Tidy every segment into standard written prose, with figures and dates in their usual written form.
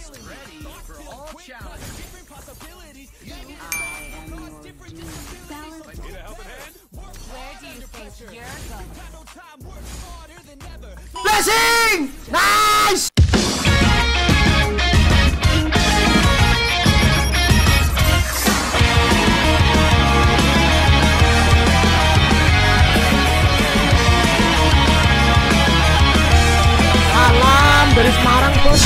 Blessing! Nice! Salam dari Semarang, bos.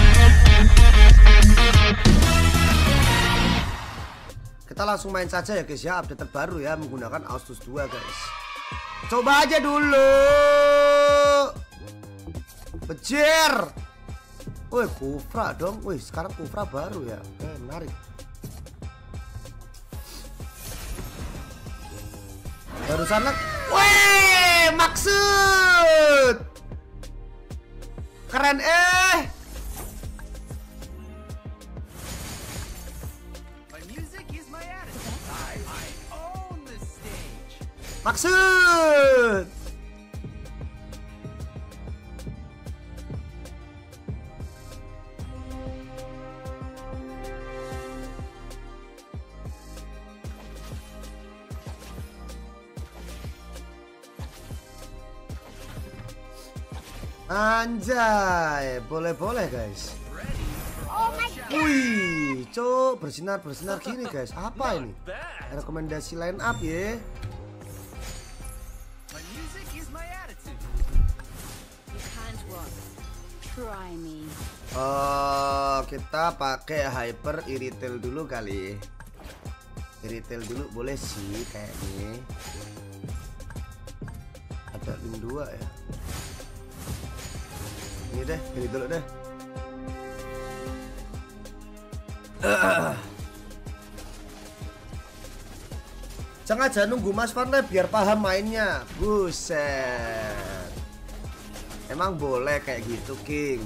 Kita langsung main saja ya guys ya, update terbaru ya menggunakan Austus 2 guys. Coba aja dulu. Bejer. Wih, Kufra dong. Wih, sekarang Kufra baru ya. Menarik. Barusan lah. Wih, maksud. Keren Maksud. Anjay, boleh-boleh guys. Wih, cok, bersinar gini guys. Apa ini? Rekomendasi line up ya. Kita pakai hyper irritel dulu kali. Irritel dulu boleh sih kayaknya. Ada link 2 ya. Ini deh, ini dulu deh. Sengaja nunggu Mas Fadle biar paham mainnya. Buset. Emang boleh kayak gitu, King?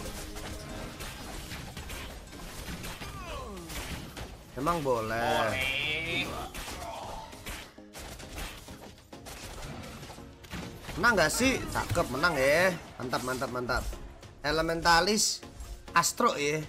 Emang boleh. Menang gak sih? Cakep, menang ya. Mantap. Elementalis Astro ya.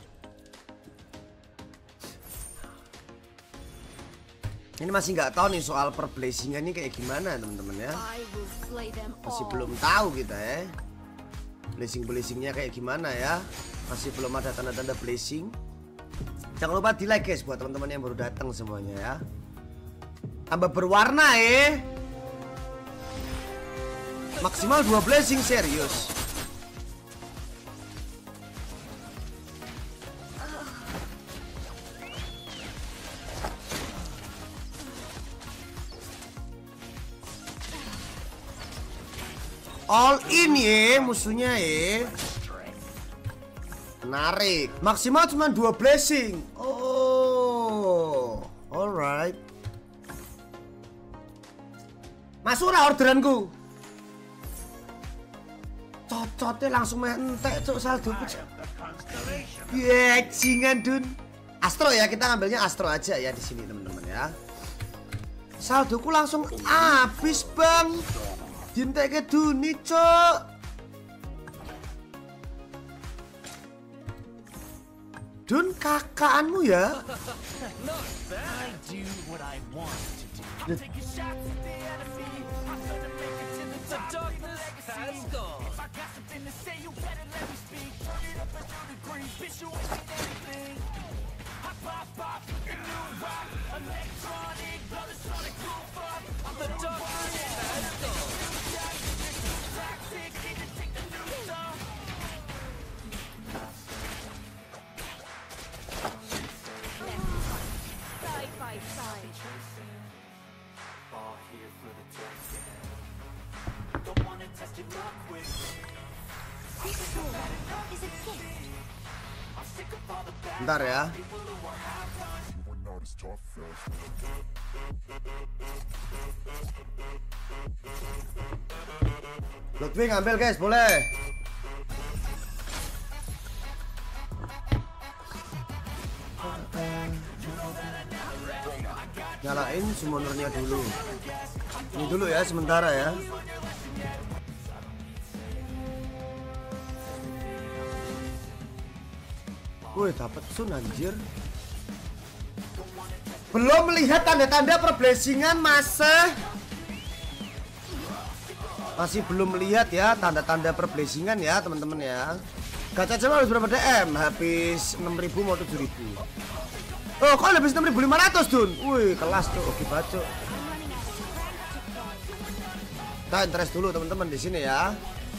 Ini masih nggak tahu nih soal per blessing ini kayak gimana teman-teman ya. Masih belum tahu kita ya. Blessingnya kayak gimana ya. Masih belum ada tanda-tanda blessing. Jangan lupa di like guys buat teman-teman yang baru datang semuanya ya. Tambah berwarna ya. Maksimal 2 blessing serius. All in ya musuhnya ya. Menarik. Maksimal cuma 2 blessing. Oh, alright. Masuk lah orderanku. Cocotnya langsung mentek cok saldo. Bajingan dun. Astro ya, kita ngambilnya Astro aja ya di sini teman-teman ya. Saldoku langsung habis bang. Dintek ke Duni cok. Dun kakaanmu ya. Bentar ya. Ludwig ngambil guys, boleh. Nyalain summonernya dulu. Ini dulu ya sementara ya. Woi, dapat sun anjir. Belum melihat tanda-tanda perblesingan masih belum melihat ya tanda-tanda perblesingan ya teman-teman ya. Gacha cuma harus berapa DM? Habis 6.000 mau 7.000. Oh, kok habis 6.500 Dun? Wih, kelas tuh. Oke, baca. Kita interest dulu teman-teman di sini ya.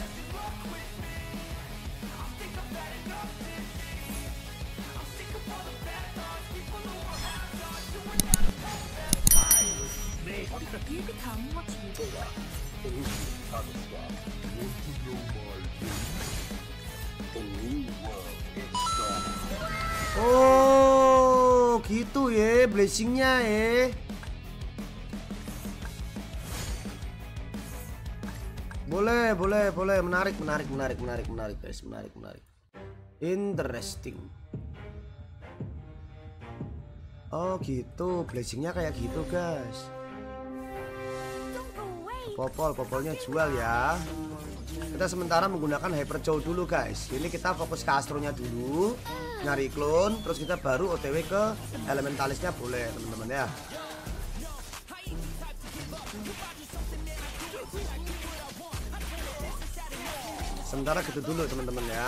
Oh, gitu ya blessingnya ya. Boleh, menarik guys, menarik. Interesting. Oh gitu, blessingnya kayak gitu guys. Popolnya jual ya. Kita sementara menggunakan Hyper Chow dulu guys. Ini kita fokus ke Astronya dulu, nyari clone, terus kita baru OTW ke Elementalisnya boleh teman-teman ya. Sementara gitu dulu teman-teman ya.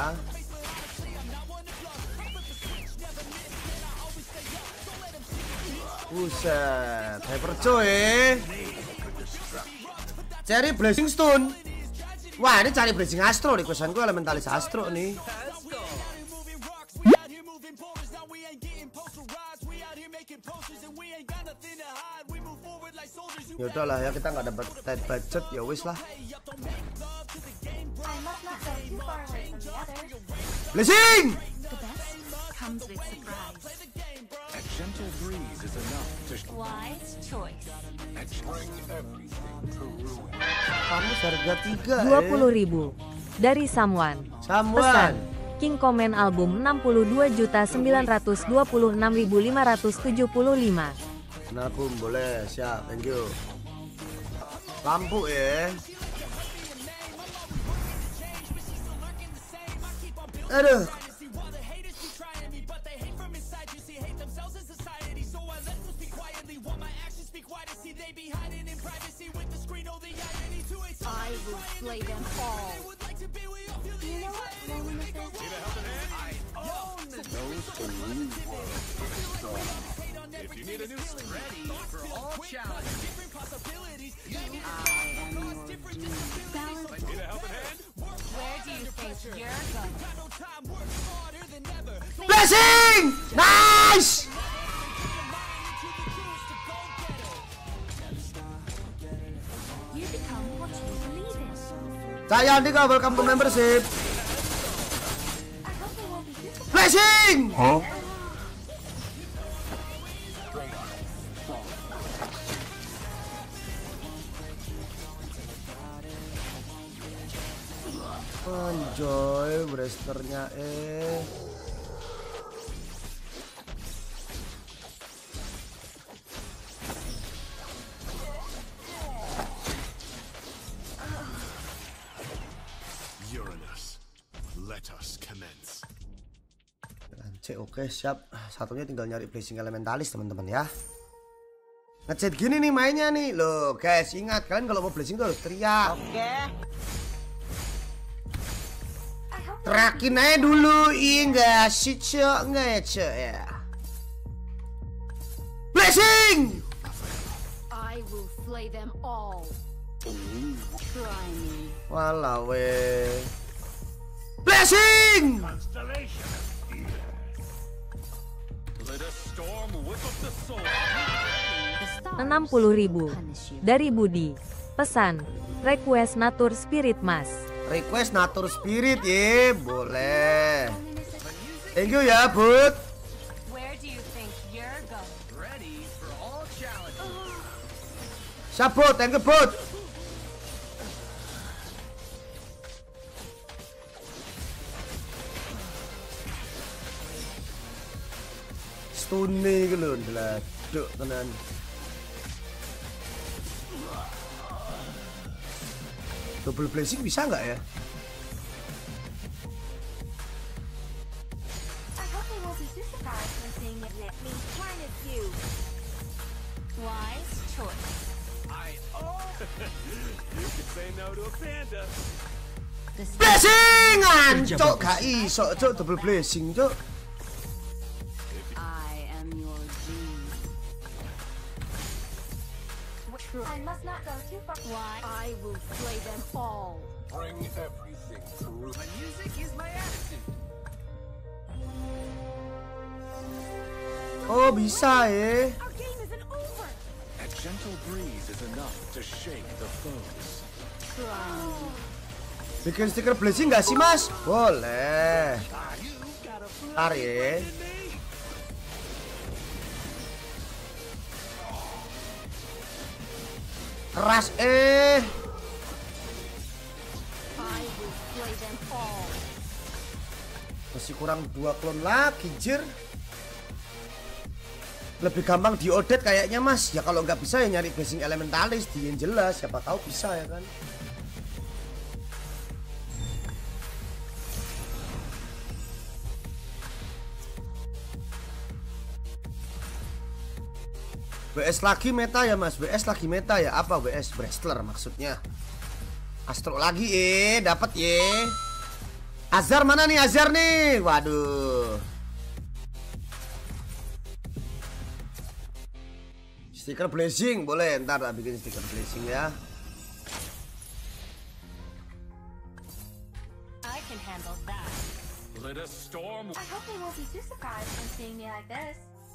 Buset, Hyper Chow cari Blessing Stone. Wah, ini cari Blessing Astro nih, kuesanku Elementalis Astro nih. Ya udahlah ya, kita nggak dapat tight budget ya wis lah. Blessing. Kamu harga 20.000 dari Samuan. Pesan King Komen album 62.926.575. Nakum boleh, siap, thank you. Lampu ya. Aduh. I will slay them all. You know what? If you need a new ready for all challenges. I am your doom. Need a helping hand? Where do you think you're going? Blessing! Nice! You become what you believe in. Saya Andika, welcome to membership. I hope they won't be disappointed. Blessing! Huh? Anjoy, bresternya Uranus, let us commence. Oke, siap. Satunya tinggal nyari blessing elementalis teman-teman ya. Ngechat gini nih mainnya nih. Loh guys, ingat kalian kalau mau blessing tuh harus teriak. Oke. Terakin aja dulu, enggak sih cok, enggak ya cok ya. Blessing! I will slay them all. Try me. Walah we. Blessing! Let us storm whip up the soul. 60.000 dari Budi. Pesan request Natur Spirit Mas. Request Natur Spirit ya, boleh. Thank you ya, Bud. Where do you think you're going? Ready for all challenges. Sabut, thank you, Bud. Stone iki lho, bladuk tenan. Double blessing bisa nggak ya? I hope they too surprised when seeing it. Let me harness you. Wise choice. You can say no to a panda. Blessing cok gak iso cok double blessing cok. I am your gene. I must not go too far. Why? I will slay them all. Bring everything through. My music is my attitude. Oh bisa ya. Our game isn't over. A gentle breeze is enough to shake the foes. Bikin stiker blessing gak sih mas? Boleh. Ntar ya. Keras I will slay them all. masih kurang 2 klon lagi jir. Lebih gampang diodet kayaknya mas. Ya kalau nggak bisa ya nyari blessing elementalis di yang jelas. Siapa tahu bisa ya kan. WS lagi meta ya mas. WS lagi meta ya. Apa WS? Wrestler maksudnya. Astro lagi dapat ye. Azhar mana nih Azhar nih? Waduh. Stiker blessing boleh, ntar lah bikin stiker blessing ya. I can handle that. Let us storm. I hope they won't be too surprised when seeing me like this.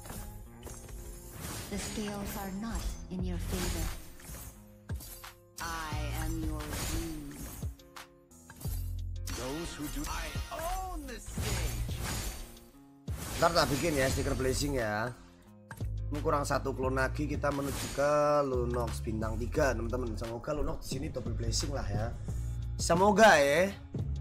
The scales are not in your favor. I am your doom. Those who do. I own the stage. Ntar tak bikin ya stiker blessing ya. Ini kurang 1 klon lagi kita menuju ke Lunox bintang 3 teman-teman. Semoga Lunox di sini double blessing lah ya. Semoga ya.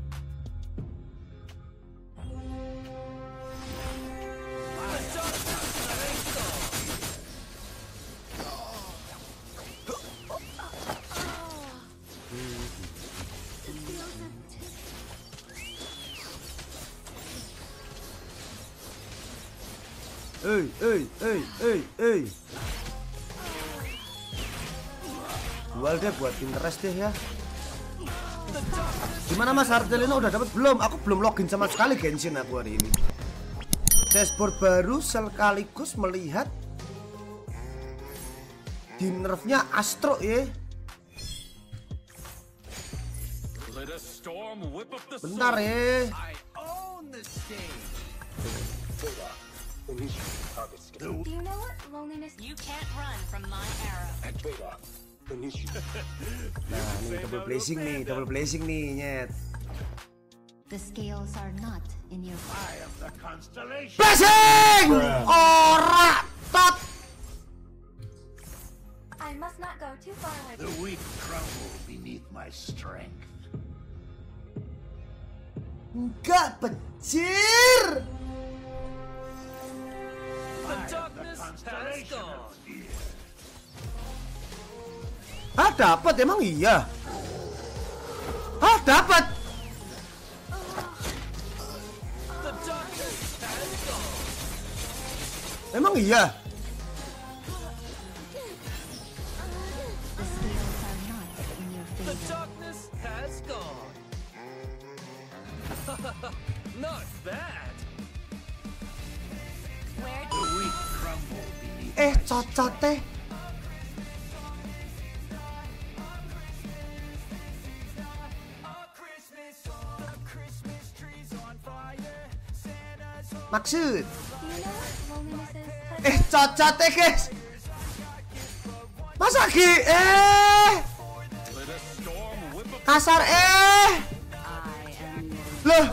Jual deh buat Pinterest deh ya. Gimana mas Artelino udah dapat belum? Aku belum login sama sekali Genshin aku hari ini. Dashboard baru sekaligus melihat di nerfnya Astro ya. Bentar ya. I own the stage. Do you know what loneliness? You can't run from my arrow. Nah ini double blessing nih, double blessing nih nyet. The scales are not in your favor. I am the constellation. Blessing! Ora tot. I must not go too far away. The weak crumble beneath my strength. Enggak pecir. The darkness has gone. Ah dapat emang iya. Ah dapat. The darkness has gone. Emang iya. The scales are not in your The favor. darkness has gone. Not bad. Where The weak crumble beneath. Cocot teh. Maksud? do you know what loneliness is? Cocot teh guys. Masa lagi kasar I am your loh.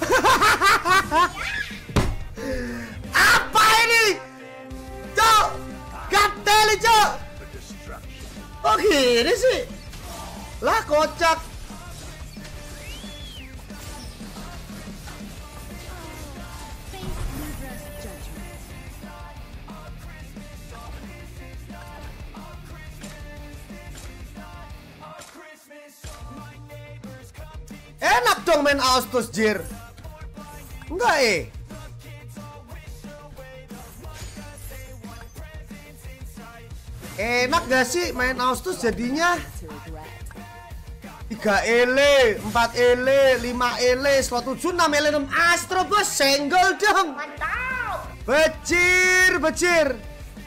Apa ini? Cok, gatel cok. Oh gini sih. Lah kocak. face Libra's judgment. Enak dong main Austus jir. Enggak Enak gak sih main Austus jadinya? 3 ele, 4 ele, 5 ele, slot 7, 6 ele, 6 Astro bos, senggol dong. Mantap. Becir, becir.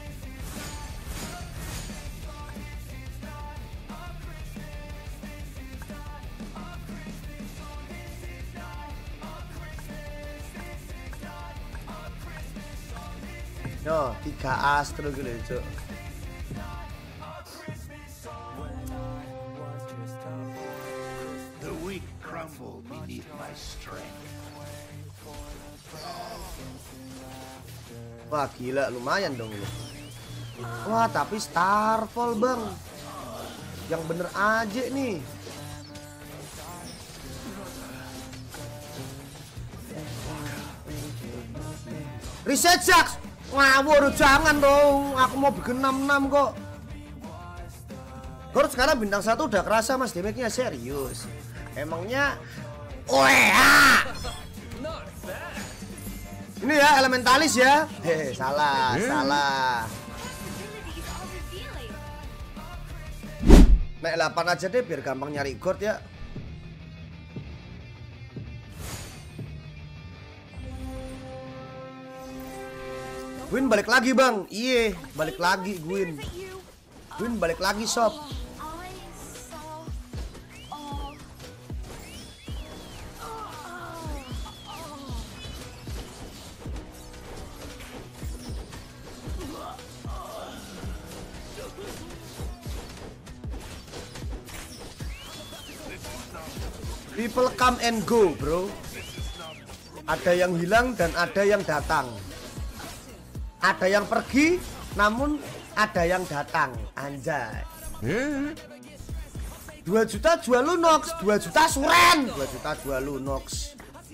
Yo, 3 Astro gitu, Cuk. The weak crumble beneath my strength. Wah, gila lumayan dong ini. Wah, tapi Starfall, Bang. Yang bener aja nih. Reset Jax. Ngawur, jangan dong. Aku mau bikin 66 kok. Gor sekarang bintang 1 udah kerasa Mas, damage-nya serius. Emangnya ini ya elementalis ya. Salah, salah. Naik 8 aja deh biar gampang nyari gold ya. Gwyn balik lagi bang. Iya, balik lagi Gwyn. Gwyn balik lagi sob. People come and go, bro. Ada yang hilang dan ada yang datang. Ada yang pergi, namun ada yang datang. Anjay. 2 juta jual Lunox, 2 juta suren, 2 juta jual Lunox.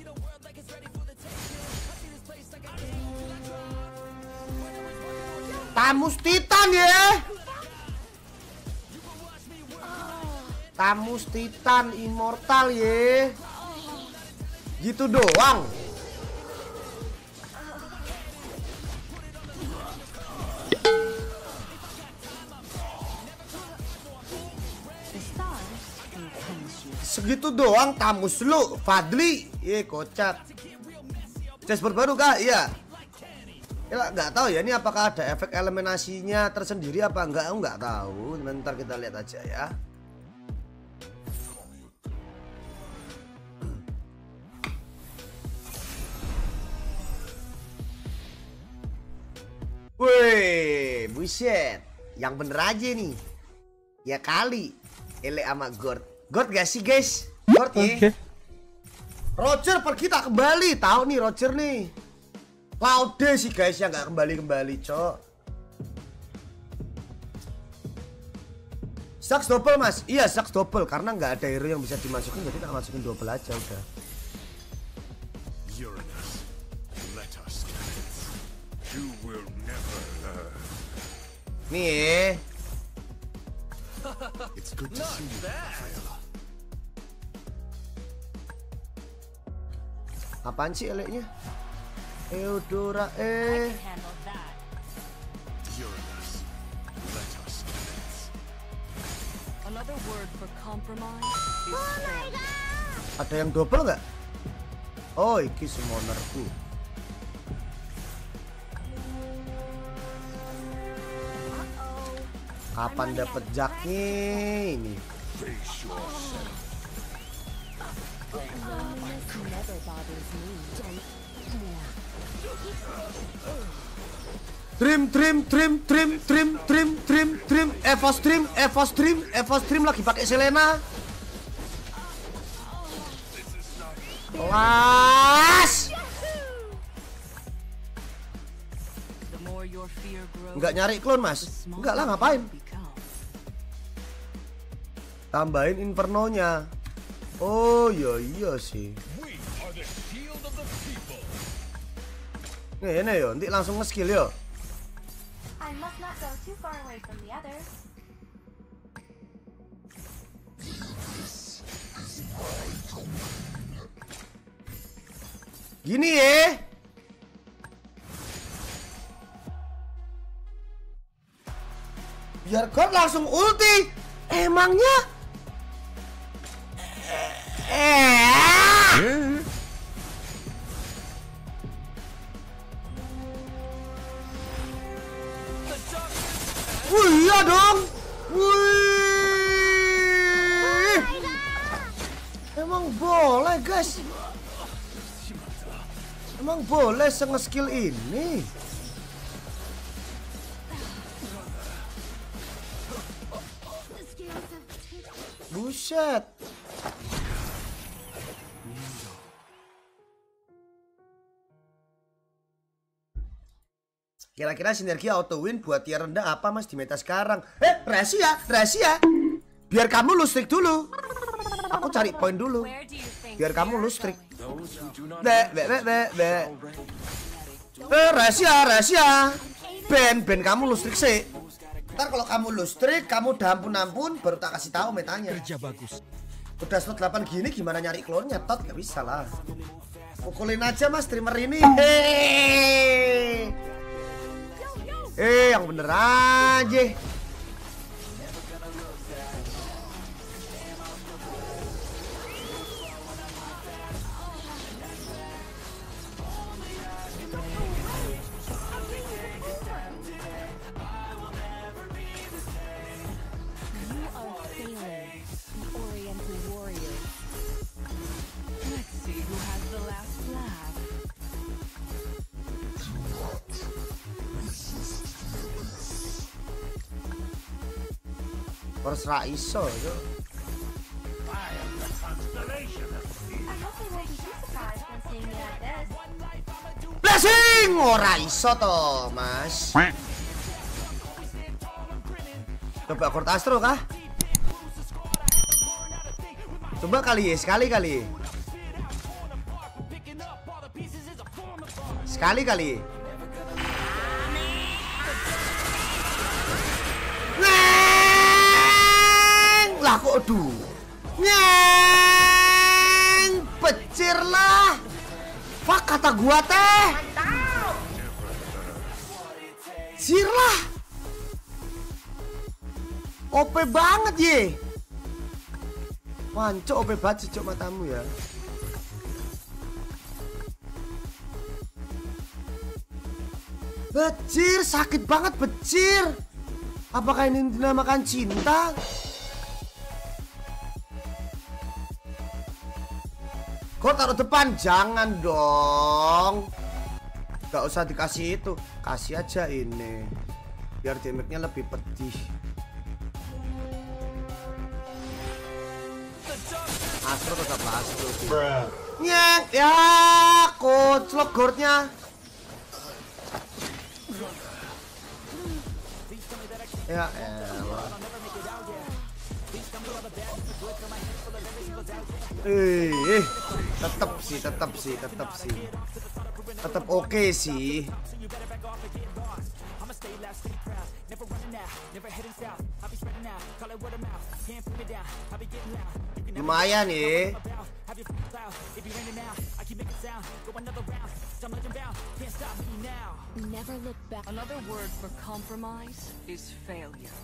Tamus Titan ya. Tamus Titan Immortal ya. Gitu doang. Segitu doang Tamus lu, Fadli. Iya kocak. Chessboard baru kah? Iya. Ya nggak tahu ya ini apakah ada efek eliminasinya tersendiri apa enggak? Aku nggak tahu. Bentar kita lihat aja ya. Wih, buset. Yang bener aja nih. Ya kali. Ele sama Gord. Gord gak sih guys? Gord ya. Roger pergi tak kembali. Tahu nih Roger nih. Laude sih guys yang gak kembali-kembali cok. Sax double mas. Iya sax double. Karena gak ada hero yang bisa dimasukin. Jadi tak masukin double aja udah. Uranus, let us dance. You will never learn. Nih. It's good to see you, Viola. Apaan sih eleknya? Eudora Uranus, let us dance. Another word for compromise is Ada yang double nggak? Oh, iki summonerku. Kapan dapet jaknya ini? Face yourself. Trim. Evo stream lagi pakai Selena. Kelas. Enggak nyari clone mas? Enggak lah, ngapain? Tambahin infernonya. Oh iya sih. Ini yo, nanti langsung nge-skill yo. I must not go too far away from the others. Gini ya. Biar God langsung ulti. Emangnya? Wih, iya dong. Wih. Emang boleh, guys. Emang boleh nge-skill ini. Buset. Kira-kira sinergi auto win buat tier rendah apa mas di meta sekarang? Rahasia. Biar kamu lustrik dulu. Aku cari poin dulu. Biar kamu lustrik. Rahasia. Ben kamu lustrik sih. Ntar kalau kamu lustrik, kamu udah ampun baru tak kasih tahu metanya. Kerja bagus. Udah slot 8 gini gimana nyari klonnya? Tot gak bisa lah. Pukulin aja mas streamer ini. Yang bener aja. Harus ra iso yo. Blessing ora iso to, Mas. Coba Kurt Astro kah? Coba kali ya, sekali. Lah kok nyeng pecir lah. Fuck kata gua teh. Cir lah. OP banget ye. Wancok OP banget cocok matamu ya. Becir, sakit banget becir. Apakah ini dinamakan cinta? Kok taruh depan? Jangan dong. Gak usah dikasih itu. Kasih aja ini. Biar damage-nya lebih pedih. Astro tetap Astro sih. Nyek. Ya, koclok gordnya. Ya elah. Tetap oke sih. Lumayan ya. Never look back. Another word for compromise is failure.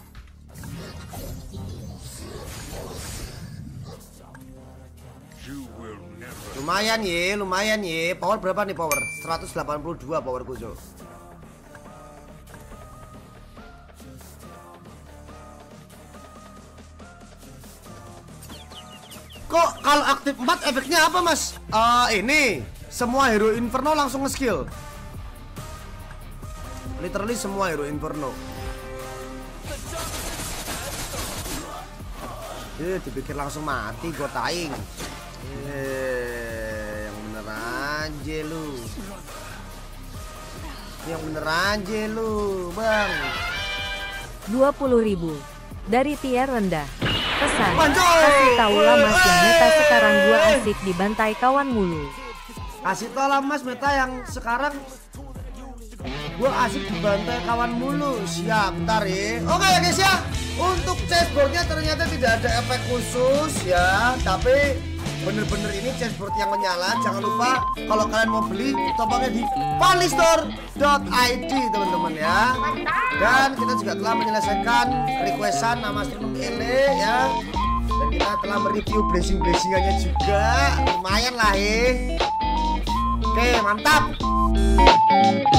Lumayan ye. Power berapa nih power? 182 power Kuzo. Kok kalau aktif 4 efeknya apa mas? Ini semua hero Inferno langsung nge-skill. Literally semua hero Inferno. Dipikir langsung mati gue taing. Yang bener aja lu. Bang. 20.000 dari tier rendah. Pesan, Manjol. kasih tahu lah mas yang meta sekarang gua asik dibantai kawan mulu. Kasih tau lah mas meta yang sekarang gua asik dibantai kawan mulu. Siap, bentar ya. Oke ya guys ya. Untuk chessboardnya ternyata tidak ada efek khusus ya. Tapi bener-bener ini chessboard yang menyala. Jangan lupa kalau kalian mau beli topaknya di funlystore.id teman-teman ya. Dan kita juga telah menyelesaikan requestan nama Astronum Ele ya. Dan kita telah mereview blessing-blessingannya juga. Lumayan lah Oke, mantap.